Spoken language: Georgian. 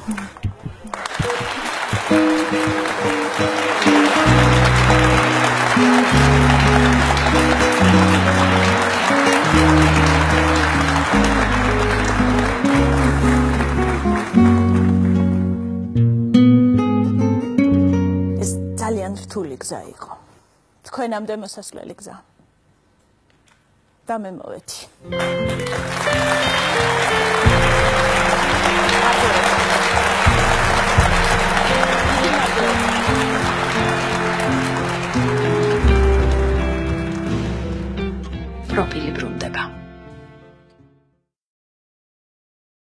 ძალიან რთული გზა იყო. თქვენამდე მოსასვლელი გზა. და მე მოვედი.